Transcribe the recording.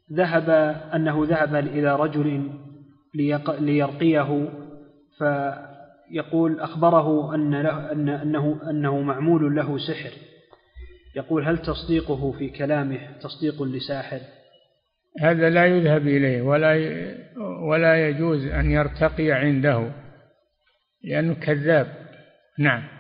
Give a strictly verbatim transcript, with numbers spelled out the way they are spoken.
ذهب أنه ذهب إلى رجل ليرقيه، فيقول أخبره أن له أن أنه أنه معمول له سحر، يقول هل تصديقه في كلامه تصديق لساحر؟ هذا لا يذهب إليه ولا ولا يجوز أن يرتقي عنده لأنه كذاب. نعم.